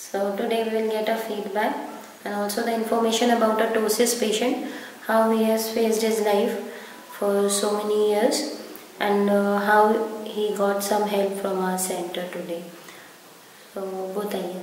So today we will get a feedback and also the information about a ptosis patient, how he has faced his life for so many years and how he got some help from our center today. So बताइए,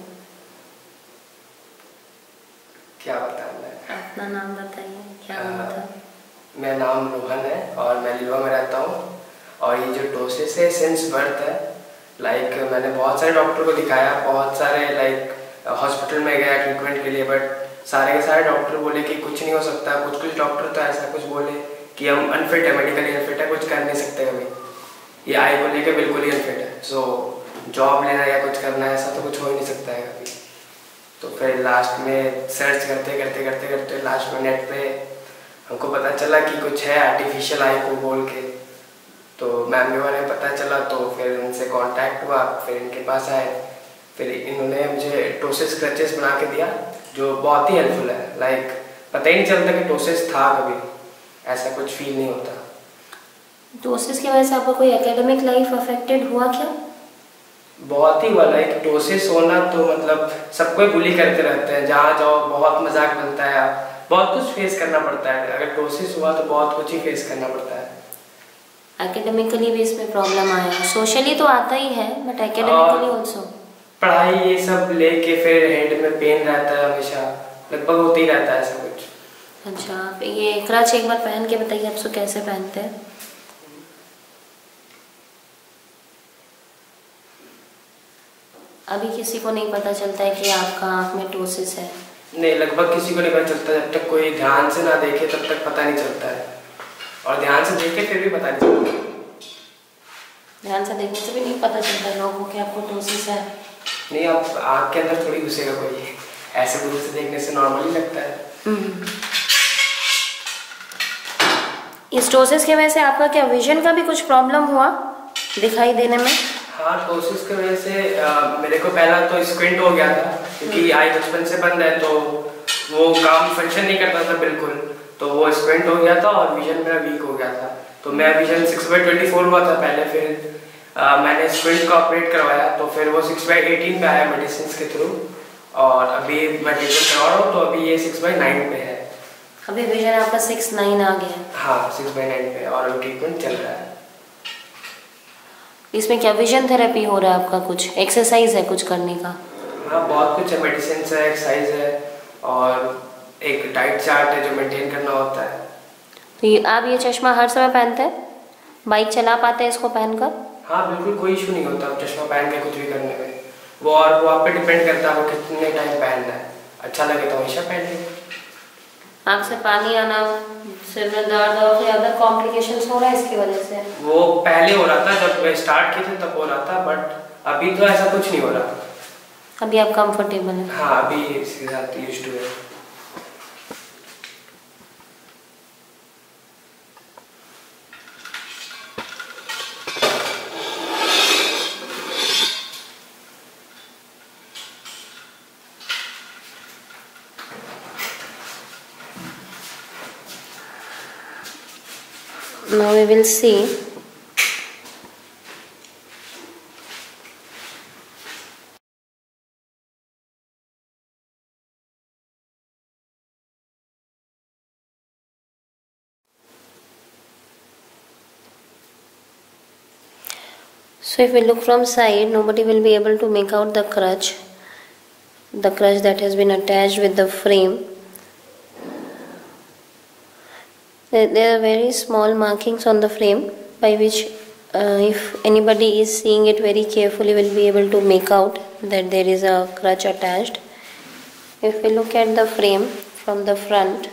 क्या बताना है? अपना नाम बताइए, क्या नाम था? मेरा नाम रोहन है और मैं लीवा में रहता हूँ। और ये जो टोसिस है सिंस बर्थ है। मैंने बहुत सारे डॉक्टर को दिखाया, बहुत सारे हॉस्पिटल में गया ट्रीटमेंट के लिए, बट सारे के सारे डॉक्टर बोले कि कुछ नहीं हो सकता। कुछ डॉक्टर तो ऐसा कुछ बोले कि हम अनफिट है, मेडिकली अनफिट है, कुछ कर नहीं सकते कभी। ये आई को लेकर बिल्कुल ही अनफिट है। सो जॉब लेना या कुछ करना है ऐसा तो कुछ हो ही नहीं सकता है कभी। तो फिर लास्ट में सर्च करते लास्ट में नेट पे हमको पता चला कि कुछ है आर्टिफिशियल आई को बोल के। तो मैम के बारे में पता चला तो फिर उनसे कांटेक्ट हुआ, फिर इनके पास आए, फिर इन्होंने मुझे टोसिस क्रचेस बना के दिया जो बहुत ही हेल्पफुल है। पता ही नहीं चलता कि टोसिस था, कभी ऐसा कुछ फील नहीं होता। टोसिस की वजह से आपका कोई एकेडमिक लाइफ अफेक्टेड हुआ क्या? बहुत ही हुआ। टोसिस होना तो मतलब सबको बुली करते रहते हैं, जहाँ जाओ बहुत मजाक बनता है, बहुत कुछ फेस करना पड़ता है। अगर टोसिस हुआ तो बहुत कुछ ही फेस करना पड़ता है। एकेडमिकली भी इसमें प्रॉब्लम आया, सोशली तो आता ही है बट एकेडमिकली ऑल्सो। पढ़ाई ये सब लेके फिर हेड में पेन रहता है हमेशा, लगभग होता ही रहता है ऐसा कुछ। अच्छा, आप ये क्रच एक बार पहन के बताइए आप उसको कैसे पहनते हैं? अभी किसी को नहीं पता चलता है कि आपका आँख में टोसिस है? नहीं, लगभग किसी को नहीं पता चलता। जब तक कोई ध्यान से ना देखे तब तक पता नहीं चलता है, और ध्यान से देखे फिर भी पता नहीं चलता। ध्यान से देखने से भी नहीं पता चलता लोगों को कि आपको टोसिस है? नहीं, आप आँख के अंदर थोड़ी घुसेगा कोई, ऐसे दूर से देखने से नॉर्मल ही लगता है। इस टोसिस की वजह से आपका क्या विजन का भी कुछ प्रॉब्लम हुआ दिखाई देने में? हाँ, टोसिस की वजह से मेरे को पहला तो स्क्विंट हो गया था, क्योंकि आई बचपन से बंद है तो वो काम फंक्शन नहीं करता था बिल्कुल। तो वो स्क्विंट हो गया था और विजन मेरा वीक हो गया था। तो मैं विजन 6/24 हुआ था पहले, फिर मैंने स्क्विंट का ऑपरेट करवाया तो फिर वो 6/18 पे आया मेडिसिन के थ्रू, और अभी मैं ट्रीटमेंट करवा रहा हूँ तो अभी ये 6/9 पे है। अभी विजन आपका 6/9 आ गया? हाँ, 6/9 पे, और अभी ट्रीटमेंट चल रहा है। इसमें क्या विजन थेरेपी हो रहा है आपका? कुछ एक्सरसाइज है कुछ करने का? हाँ, बहुत कुछ है, मेडिसिन है, एक्सरसाइज है, और एक डाइट चार्ट है जो मेंटेन करना होता है। तो आप ये चश्मा हर समय पहनते हैं? बाइक चला पाते हैं इसको पहनकर? हाँ बिल्कुल, कोई इशू नहीं होता चश्मा पहन के कुछ भी करने में। वो आप पे डिपेंड करता है वो कितने टाइम पहनना है। अच्छा लगे तो हमेशा पहन ले। आँख से पानी आना, सिर में दर्द और या अदर कॉम्प्लिकेशंस हो रहा है इसकी वजह से? वो पहले हो रहा था, जब मैं स्टार्ट किए थे तब हो रहा था, बट अभी तो ऐसा कुछ नहीं हो रहा। अभी आप कंफर्टेबल हैं? हाँ, अभी इसके साथ यूज्ड टू है। Now we will see so if we look from side, nobody will be able to make out the crutch that has been attached with the frame. There are very small markings on the frame by which if anybody is seeing it very carefully will be able to make out that there is a crutch attached. If we look at the frame from the front,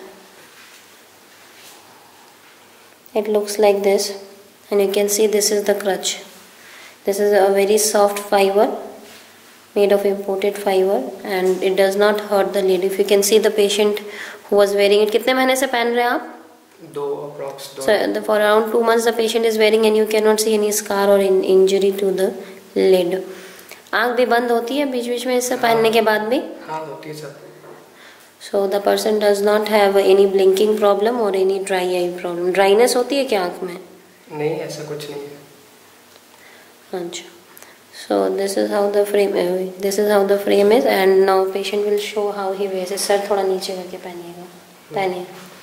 it looks like this, and you can see this is the crutch. This is a very soft fiber made of imported fiber and it does not hurt the lid. If you can see the patient who was wearing it, कितने महीने से पहन रहे हैं आप? 2 approx. So for around 2 months the patient is wearing and you cannot see any scar or injury to the lid. आँख भी बंद होती है बीच बीच में इससे पहनने के बाद भी? हाँ, होती है sir. So the person does not have any blinking problem or any dry eye problem. Dryness होती है क्या आँख में? नहीं, ऐसा कुछ नहीं है। अच्छा, So this is how the frame is, and now patient will show how he wears it. Sir थोड़ा नीचे करके पहनिए.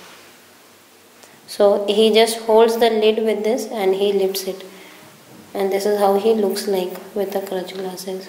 So he just holds the lid with this and he lifts it, and this is how he looks like with the crutch glasses.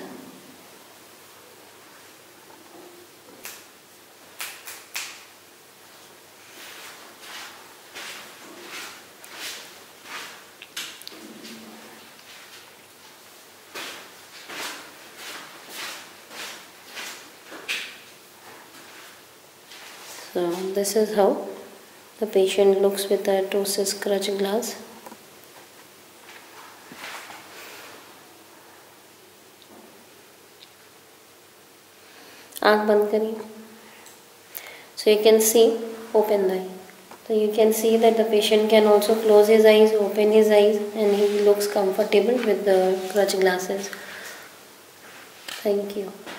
So this is how the patient looks with the ptosis crutch glass. आँख बंद करिए. So you can see, open the eye. So you can see that the patient can also close his eyes, open his eyes, and he looks comfortable with the crutch glasses. Thank you.